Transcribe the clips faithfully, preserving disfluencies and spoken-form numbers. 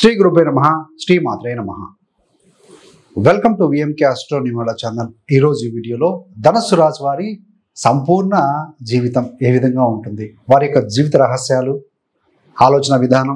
శ్రీ గురుభ్యో నమః శ్రీ మాత్రే నమః. Welcome to VMK astro numerology channel. ఈరోజు ఈ వీడియోలో ధనుస్సు రాశి వారి సంపూర్ణ జీవితం ఏ విధంగా ఉంటుంది, వారి యొక్క జీవిత రహస్యాలు, ఆలోచన విధానం,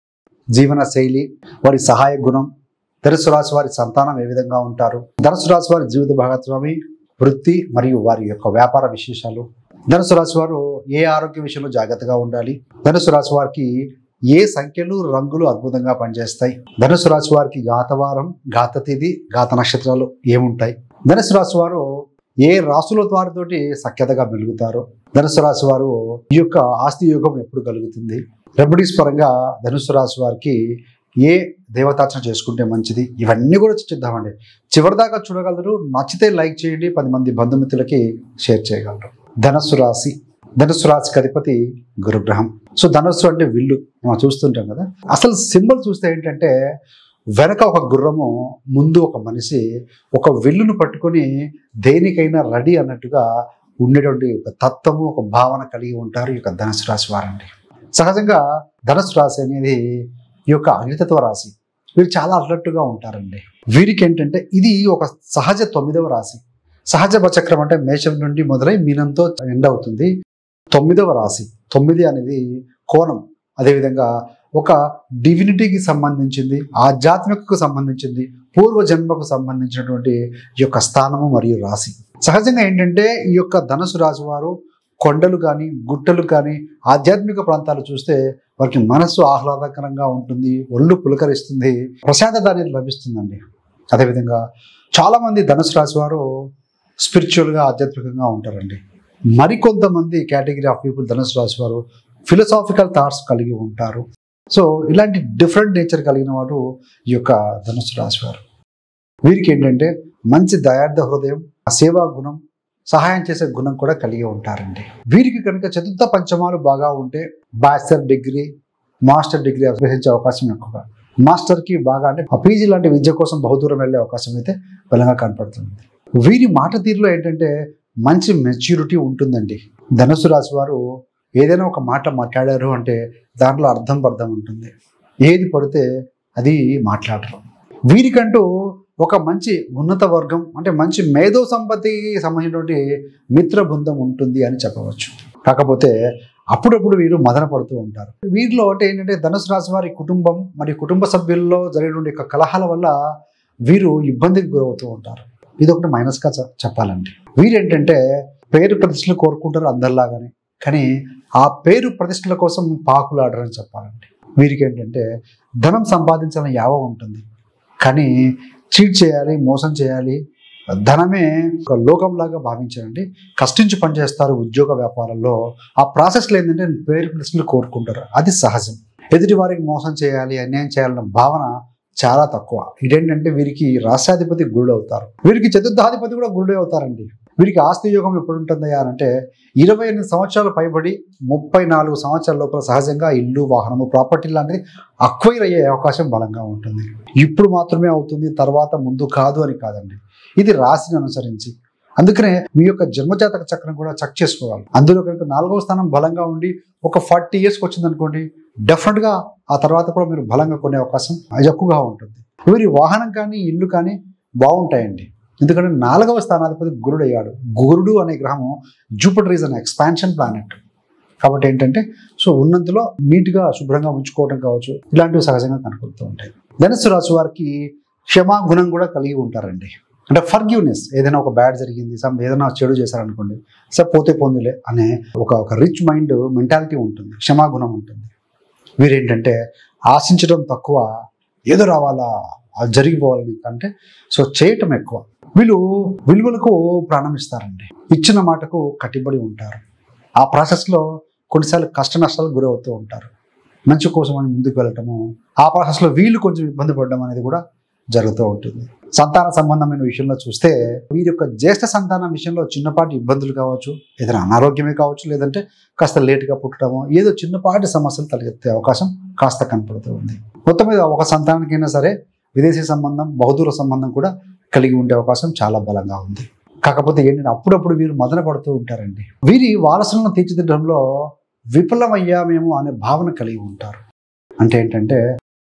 జీవన శైలి, వారి సహాయ గుణం, ధనుస్సు రాశి వారి సంతానం ఏ విధంగా ఉంటారు, ధనుస్సు రాశి వారి జీవిత భాగస్వామి, వృత్తి మరియు వారి యొక్క వ్యాపార విశేషాలు, ధనుస్సు రాశి వారు ఏ ఆరోగ్య విషయంలో జాగ్రత్తగా ఉండాలి, ధనుస్సు రాశి వారికి ఏ సంఖ్యలు రంగులు అద్భుతంగా పనిచేస్తాయి, ధనుసు రాశి వారికి ఘాతవారం, ఘాత తిథి, ఘాత నక్షత్రాలు ఏముంటాయి, ధనుసు రాశి వారు ఏ రాసుల వారితోటి సఖ్యతగా మెలుగుతారు, ధనుసు రాశి వారు ఈ యొక్క ఆస్తి యోగం ఎప్పుడు కలుగుతుంది, రెమెడీస్ పరంగా ధనుసు రాశి వారికి ఏ దేవతార్చన చేసుకుంటే మంచిది, ఇవన్నీ కూడా చూద్దామండి. చివరిదాకా చూడగలరు. నచ్చితే లైక్ చేయండి, పది మంది బంధుమిత్రులకి షేర్ చేయగలరు. ధనుస్సు రాశి, ధనుస్సు రాశికి అధిపతి గురుగ్రహం. సో ధనుస్సు అంటే విల్లు మనం చూస్తుంటాం కదా. అసలు సింబల్ చూస్తే ఏంటంటే వెనక ఒక గుర్రము, ముందు ఒక మనిషి ఒక విల్లును పట్టుకొని దేనికైనా రెడీ అన్నట్టుగా ఉండేటువంటి ఒక తత్వము, ఒక భావన కలిగి ఉంటారు ఈ యొక్క ధనుస్సు రాశి వారండి. సహజంగా ధనుస్సు రాశి అనేది ఈ యొక్క అగ్నితత్వ రాశి. వీరు చాలా అలర్ట్గా ఉంటారండి. వీరికి ఏంటంటే ఇది ఒక సహజ తొమ్మిదవ రాశి. సహజ చక్రం అంటే మేషం నుండి మొదలై మీనంతో ఎండ్ అవుతుంది. తొమ్మిదవ రాశి, తొమ్మిది అనేది కోణం, అదేవిధంగా ఒక డివినిటీకి సంబంధించింది, ఆధ్యాత్మికకు సంబంధించింది, పూర్వ జన్మకు సంబంధించినటువంటి ఈ యొక్క స్థానము మరియు రాశి. సహజంగా ఏంటంటే ఈ యొక్క ధనుసు రాశి వారు కొండలు కానీ గుట్టలు కానీ ఆధ్యాత్మిక ప్రాంతాలు చూస్తే వారికి మనస్సు ఆహ్లాదకరంగా ఉంటుంది, ఒళ్ళు పులకరిస్తుంది, ప్రశాంతత అనేది లభిస్తుందండి. అదేవిధంగా చాలామంది ధనుసు రాశి వారు స్పిరిచువల్గా ఆధ్యాత్మికంగా ఉంటారండి. మరికొంతమంది కేటగిరీ ఆఫ్ పీపుల్ ధనుసు రాశి వారు ఫిలసాఫికల్ థాట్స్ కలిగి ఉంటారు. సో ఇలాంటి డిఫరెంట్ నేచర్ కలిగిన వాడు ఈ యొక్క ధనుసు రాశి వారు. వీరికి ఏంటంటే మంచి దయార్థ హృదయం, సేవా గుణం, సహాయం చేసే గుణం కూడా కలిగి ఉంటారండి. వీరికి కనుక చతుర్థ పంచమాలు బాగా ఉంటే బ్యాచిలర్ డిగ్రీ, మాస్టర్ డిగ్రీ అభ్యసించే అవకాశం ఎక్కువగా, మాస్టర్కి బాగా అంటే పీజీ లాంటి విద్య కోసం బహుదూరం వెళ్ళే అవకాశం అయితే బలంగా కనపడుతుంది. వీరి మాట తీరులో ఏంటంటే మంచి మెచ్యూరిటీ ఉంటుందండి. ధనుసు రాశి వారు ఏదైనా ఒక మాట మాట్లాడారు అంటే దాంట్లో అర్థం పర్థం ఉంటుంది. ఏది పడితే అది మాట్లాడరు. వీరికంటూ ఒక మంచి ఉన్నత వర్గం అంటే మంచి మేధో సంపత్తికి సంబంధించినటువంటి మిత్ర బృందం ఉంటుంది అని చెప్పవచ్చు. కాకపోతే అప్పుడప్పుడు వీరు మదన పడుతూ ఉంటారు. వీరిలో అంటే ఏంటంటే ధనుసు రాశి వారి కుటుంబం మరియు కుటుంబ సభ్యుల్లో జరిగినటువంటి యొక్క కలహాల వల్ల వీరు ఇబ్బందికి గురవుతూ ఉంటారు. ఇది ఒకటి మైనస్గా చెప్పాలండి. వీరేంటంటే పేరు ప్రతిష్టలు కోరుకుంటారు అందరిలాగానే, కానీ ఆ పేరు ప్రతిష్టల కోసం పాకులాడరని చెప్పాలండి. వీరికి ఏంటంటే ధనం సంపాదించాలని యావ ఉంటుంది, కానీ చీట్ చేయాలి, మోసం చేయాలి, ధనమే ఒక లోకంలాగా భావించారండి. కష్టించి పనిచేస్తారు ఉద్యోగ వ్యాపారాల్లో. ఆ ప్రాసెస్లో ఏంటంటే పేరు ప్రతిష్టలు కోరుకుంటారు, అది సహజం. ఎదుటి వారికి మోసం చేయాలి, అన్యాయం చేయాలన్న భావన చాలా తక్కువ. ఇదేంటంటే వీరికి రాష్ట్రాధిపతి గురుడు అవుతారు, వీరికి చతుర్థాధిపతి కూడా గురుడే అవుతారండి. వీరికి ఆస్తి యోగం ఎప్పుడు ఉంటుందయ్యా అంటే ఇరవై ఎనిమిది సంవత్సరాలు పైబడి ముప్పై నాలుగు సంవత్సరాల లోపల సహజంగా ఇల్లు, వాహనము, ప్రాపర్టీ లాంటిది అక్వైర్ అయ్యే అవకాశం బలంగా ఉంటుంది. ఇప్పుడు మాత్రమే అవుతుంది, తర్వాత ముందు కాదు అని కాదండి. ఇది రాశిని అనుసరించి. అందుకనే మీ యొక్క జన్మజాతక చక్రం కూడా చెక్ చేసుకోవాలి. అందులో కనుక నాలుగవ స్థానం బలంగా ఉండి ఒక ఫార్టీ ఇయర్స్కి వచ్చింది అనుకోండి, డెఫినెట్గా ఆ తర్వాత కూడా మీరు బలంగా కొనే అవకాశం ఎక్కువగా ఉంటుంది. వీరి వాహనం కానీ ఇల్లు కానీ బాగుంటాయండి. ఎందుకంటే నాలుగవ స్థానాధిపతి గురుడు అయ్యాడు. గురుడు అనే గ్రహం Jupiter is an expansion planet. కాబట్టి ఏంటంటే సో ఉన్నంతలో నీట్గా శుభ్రంగా ఉంచుకోవడం కావచ్చు, ఇలాంటివి సహజంగా కనపడుతూ ఉంటాయి. ధనుస్సు రాశి వారికి క్షమా గుణం కూడా కలిగి ఉంటారండి. అంటే ఫర్గివ్నెస్, ఏదైనా ఒక బ్యాడ్ జరిగింది, సమ్ ఏదైనా చెడు చేశారనుకోండి, సార్ పోతే పొందులే అనే ఒక ఒక రిచ్ మైండ్ మెంటాలిటీ ఉంటుంది, క్షమాగుణం ఉంటుంది. వీరేంటంటే ఆశించడం తక్కువ, ఏదో రావాలా, అది జరిగిపోవాలని అంటే సో చేయటం ఎక్కువ. వీళ్ళు విలువలకు ప్రాణం ఇస్తారండి. ఇచ్చిన మాటకు కట్టుబడి ఉంటారు. ఆ ప్రాసెస్లో కొన్నిసార్లు కష్ట నష్టాలకు గురవుతూ ఉంటారు. మంచి కోసం అని ముందుకు వెళ్ళటము, ఆ ప్రాసెస్లో వీళ్ళు కొంచెం ఇబ్బంది పడడం అనేది కూడా జరుగుతూ ఉంటుంది. సంతాన సంబంధమైన విషయంలో చూస్తే వీరి యొక్క జ్యేష్ఠ సంతానం విషయంలో చిన్నపాటి ఇబ్బందులు కావచ్చు, ఏదైనా అనారోగ్యమే కావచ్చు, లేదంటే కాస్త లేటుగా పుట్టడము, ఏదో చిన్నపాటి సమస్యలు తలెత్తే అవకాశం కాస్త కనపడుతూ ఉంది. మొత్తం మీద ఒక సంతానానికైనా సరే విదేశీ సంబంధం, బహుదూర సంబంధం కూడా కలిగి ఉండే అవకాశం చాలా బలంగా ఉంది. కాకపోతే ఏంటంటే అప్పుడప్పుడు వీరు మదన పడుతూ ఉంటారండి. వీరి వారసులను తీర్చిదిద్దడంలో విఫలమయ్యామేమో అనే భావన కలిగి ఉంటారు. అంటే ఏంటంటే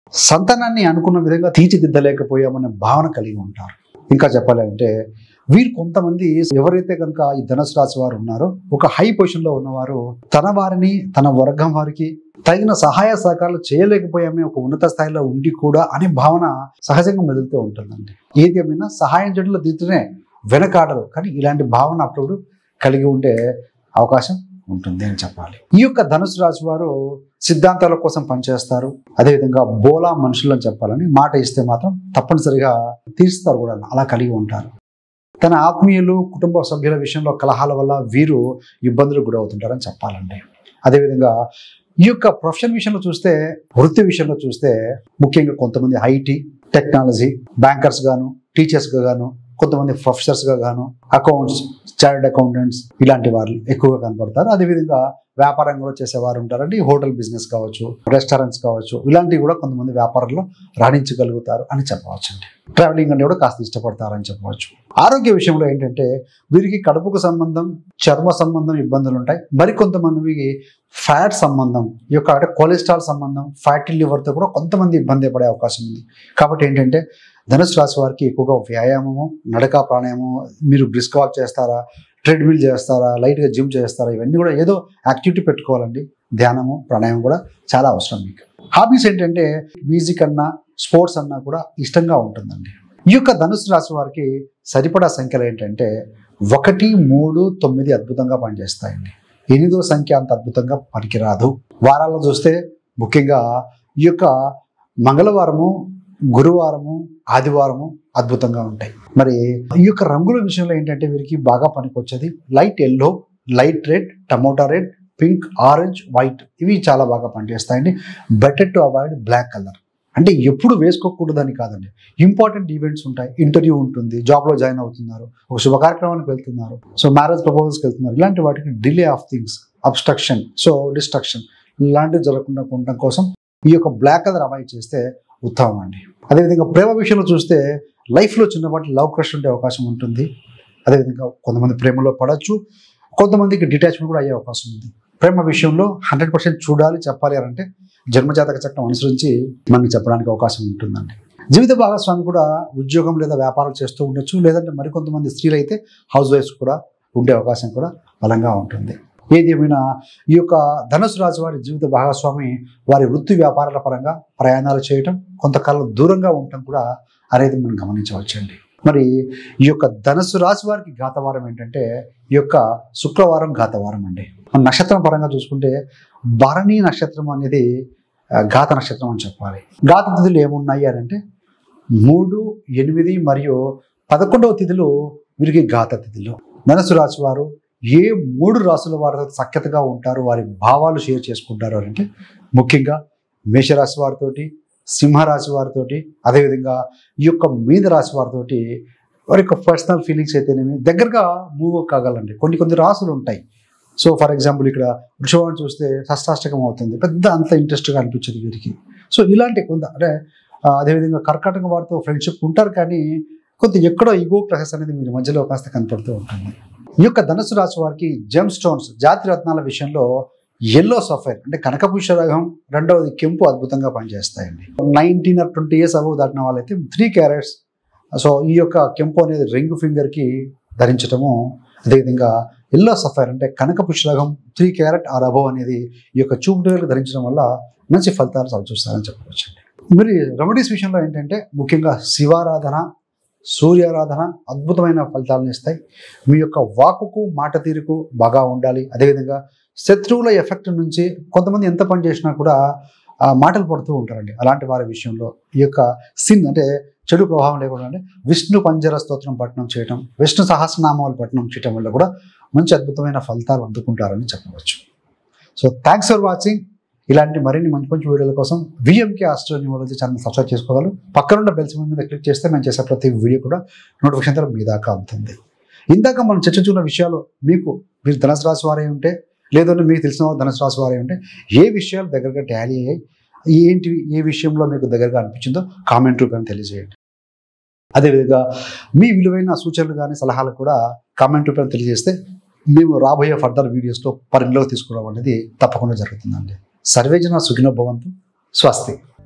సంతానాన్ని అనుకున్న విధంగా తీర్చిదిద్దలేకపోయామనే భావన కలిగి ఉంటారు. ఇంకా చెప్పాలంటే వీరు కొంతమంది ఎవరైతే కనుక ఈ ధనుసు రాశి వారు ఉన్నారో ఒక హై పొజిషన్లో ఉన్నవారు తన వారిని తన వర్గం వారికి తగిన సహాయ సహకారాలు చేయలేకపోయామే ఒక ఉన్నత స్థాయిలో ఉండి కూడా అనే భావన సహజంగా మెదులుతూ ఉంటుందండి. ఏది ఏమైనా సహాయం చేయడంలో దీంతోనే వెనకాడరు, కానీ ఇలాంటి భావన అప్పుడు కలిగి ఉండే అవకాశం ఉంటుంది అని చెప్పాలి. ఈ యొక్క ధనుసు రాశి వారు సిద్ధాంతాల కోసం పనిచేస్తారు. అదేవిధంగా బోలా మనుషులు అని చెప్పాలని మాట ఇస్తే మాత్రం తప్పనిసరిగా తీరుస్తారు కూడా, అలా కలిగి ఉంటారు. తన ఆత్మీయులు కుటుంబ సభ్యుల విషయంలో కలహాల వల్ల వీరు ఇబ్బందులకు గురవుతుంటారని చెప్పాలండి. అదేవిధంగా ఈ యొక్క ప్రొఫెషన్ విషయంలో చూస్తే, వృత్తి విషయంలో చూస్తే ముఖ్యంగా కొంతమంది ఐటీ, టెక్నాలజీ, బ్యాంకర్స్ గాను, టీచర్స్గా గాను, కొంతమంది ప్రొఫెసర్స్గా గాను, అకౌంట్స్, చార్టెడ్ అకౌంటెంట్స్ ఇలాంటి వారు ఎక్కువగా కనపడతారు. అదేవిధంగా వ్యాపారం కూడా చేసేవారు ఉంటారండి. హోటల్ బిజినెస్ కావచ్చు, రెస్టారెంట్స్ కావచ్చు, ఇలాంటివి కూడా కొంతమంది వ్యాపారంలో రాణించగలుగుతారు అని చెప్పవచ్చు అండి. ట్రావెలింగ్ అంటే కూడా కాస్త ఇష్టపడతారని చెప్పవచ్చు. ఆరోగ్య విషయంలో ఏంటంటే వీరికి కడుపుకు సంబంధం, చర్మ సంబంధం ఇబ్బందులు ఉంటాయి. మరికొంతమందికి ఫ్యాట్ సంబంధం, ఈ యొక్క అంటే కొలెస్ట్రాల్ సంబంధం, ఫ్యాటీ లివర్తో కూడా కొంతమంది ఇబ్బంది పడే అవకాశం ఉంది. కాబట్టి ఏంటంటే ధనుసు రాశి వారికి ఎక్కువగా వ్యాయామము, నడక, ప్రాణాయామం, మీరు బ్రిస్క్ వాక్ చేస్తారా, ట్రెడ్మిల్ చేస్తారా, లైట్గా జిమ్ చేస్తారా, ఇవన్నీ కూడా ఏదో యాక్టివిటీ పెట్టుకోవాలండి. ధ్యానము, ప్రాణాయామం కూడా చాలా అవసరం మీకు. హాబీస్ ఏంటంటే మ్యూజిక్ అన్నా, స్పోర్ట్స్ అన్నా కూడా ఇష్టంగా ఉంటుందండి. ఈ యొక్క ధనుసు రాశి వారికి సరిపడా సంఖ్యలు ఏంటంటే ఒకటి, మూడు, తొమ్మిది అద్భుతంగా పనిచేస్తాయండి. ఎనిమిదో సంఖ్య అంత అద్భుతంగా పనికిరాదు. వారాల్లో చూస్తే ముఖ్యంగా ఈ యొక్క మంగళవారము, గురువారము, ఆదివారము అద్భుతంగా ఉంటాయి. మరి ఈ యొక్క రంగుల విషయంలో ఏంటంటే వీరికి బాగా పనికొచ్చేది light yellow, light red, tomato red, pink, orange, white, ఇవి చాలా బాగా పనిచేస్తాయండి. Better to avoid black colour. అంటే ఎప్పుడు వేసుకోకూడదని కాదండి, ఇంపార్టెంట్ ఈవెంట్స్ ఉంటాయి, ఇంటర్వ్యూ ఉంటుంది, జాబ్లో జాయిన్ అవుతున్నారు, ఒక శుభ కార్యక్రమానికి వెళ్తున్నారు, సో మ్యారేజ్ ప్రపోజల్స్కి వెళ్తున్నారు, ఇలాంటి వాటికి delay of things, obstruction, so destruction ఇలాంటివి జరగకుండా ఉండడం కోసం ఈ యొక్క బ్లాక్ కలర్ అవాయిడ్ చేస్తే ఉత్తమం అండి. అదేవిధంగా ప్రేమ విషయంలో చూస్తే లైఫ్లో చిన్నపాటి లవ్ క్రష్ ఉండే అవకాశం ఉంటుంది. అదేవిధంగా కొంతమంది ప్రేమలో పడవచ్చు, కొంతమందికి డిటాచ్మెంట్ కూడా అయ్యే అవకాశం ఉంది. ప్రేమ విషయంలో హండ్రెడ్ పర్సెంట్ చూడాలి, చెప్పాలి అని అంటే జన్మజాతక చట్టం అనుసరించి మనకి చెప్పడానికి అవకాశం ఉంటుందండి. జీవిత భాగస్వామి కూడా ఉద్యోగం లేదా వ్యాపారాలు చేస్తూ ఉండొచ్చు, లేదంటే మరికొంతమంది స్త్రీలు అయితే హౌస్ వైఫ్స్ కూడా ఉండే అవకాశం కూడా బలంగా ఉంటుంది. ఏది ఏమైనా ఈ యొక్క ధనుసు రాశి వారి జీవిత భాగస్వామి వారి వృత్తి వ్యాపారాల పరంగా ప్రయాణాలు చేయటం, కొంతకాలం దూరంగా ఉండటం కూడా అనేది మనం గమనించవచ్చండి. మరి ఈ యొక్క ధనుసు రాశి వారికి ఘాతవారం ఏంటంటే ఈ యొక్క శుక్రవారం ఘాతవారం అండి. మన నక్షత్రం పరంగా చూసుకుంటే భరణి నక్షత్రం అనేది ఘాత నక్షత్రం అని చెప్పాలి. ఘాత తిథులు ఏమున్నాయి అని అంటే మూడు, ఎనిమిది మరియు పదకొండవ తిథులు వీరికి ఘాత తిథులు. ధనుసు రాశి వారు ఏ మూడు రాశుల వారితో సఖ్యతగా ఉంటారు, వారి భావాలు షేర్ చేసుకుంటారు అంటే ముఖ్యంగా మేషరాశి వారితోటి, సింహరాశి వారితోటి, అదేవిధంగా ఈ యొక్క మీన రాశి వారితోటి వారి యొక్క పర్సనల్ ఫీలింగ్స్ అయితేనేమి దగ్గరగా మూవ్ కాగలండి. కొన్ని కొన్ని రాశులు ఉంటాయి. సో ఫర్ ఎగ్జాంపుల్ ఇక్కడ వృషభం చూస్తే షష్టాష్టకం అవుతుంది, పెద్ద అంత ఇంట్రెస్ట్గా అనిపించదు వీరికి. సో ఇలాంటి కొంత అంటే అదేవిధంగా కర్కాటక వారితో ఫ్రెండ్షిప్ ఉంటారు, కానీ కొంత ఎక్కడో ఈగో క్లాసెస్ అనేది మీరు మధ్యలో కాస్త కనపడుతూ ఉంటుంది. ఈ యొక్క ధనుసు రాశి వారికి జెమ్ స్టోన్స్, జాతి రత్నాల విషయంలో ఎల్లో సఫైర్ అంటే కనకపుష్యరాగం, రెండవది కెంపు అద్భుతంగా పనిచేస్తాయండి. Nineteen or twenty years above దాటిన వాళ్ళైతే త్రీ క్యారెట్స్, సో ఈ యొక్క కెంపు అనేది రింగ్ ఫింగర్కి ధరించటము, అదేవిధంగా ఎల్లో సఫైర్ అంటే కనకపుష్యరాగం త్రీ క్యారెట్ ఆర్ అబవ్ అనేది ఈ యొక్క చూపుటూరుకు ధరించడం వల్ల మంచి ఫలితాలు చూస్తారని చెప్పవచ్చండి. మరి రెమెడీస్ విషయంలో ఏంటంటే ముఖ్యంగా శివారాధన, సూర్యారాధన అద్భుతమైన ఫలితాలను ఇస్తాయి. మీ యొక్క వాకుకు, మాట తీరుకు బాగా ఉండాలి. అదేవిధంగా శత్రువుల ఎఫెక్ట్ నుంచి కొంతమంది ఎంత పని చేసినా కూడా మాటలు పడుతూ ఉంటారండి. అలాంటి వారి విషయంలో ఈ యొక్క సిన్ అంటే చెడు ప్రభావం లేకుండా అంటే విష్ణు పంజర స్తోత్రం పఠనం చేయటం, విష్ణు సహస్రనామాలు పఠనం చేయటం వల్ల కూడా మంచి అద్భుతమైన ఫలితాలు అందుకుంటారని చెప్పవచ్చు. So thanks for watching. ఇలాంటి మరిన్ని మంచి మంచి వీడియోల కోసం VMK astro numerology channel subscribe చేసుకోగలరు. పక్కనున్న బెల్ సింబల్ మీద క్లిక్ చేస్తే మేము చేసే ప్రతి వీడియో కూడా నోటిఫికేషన్ ద్వారా మీ దాకా అందుతుంది. ఇందాక మనం చర్చించుకున్న విషయాలు మీకు మీరు ధనుసు రాశి వారే ఉంటే, లేదంటే మీకు తెలిసిన ధనుసు రాశి వారే ఉంటే ఏ విషయాలు దగ్గరగా టాలీ అయ్యాయి, ఏంటి ఏ విషయంలో మీకు దగ్గరగా అనిపించిందో కామెంట్ రూపంలో తెలియజేయండి. అదేవిధంగా మీ విలువైన సూచనలు కానీ సలహాలు కూడా కామెంట్ రూపంలో తెలియజేస్తే మేము రాబోయే ఫర్దర్ వీడియోస్లో పరిగణలోకి తీసుకురావడం అనేది తప్పకుండా జరుగుతుందండి. సర్వేజన సుఖినో భవంతు. స్వస్తి.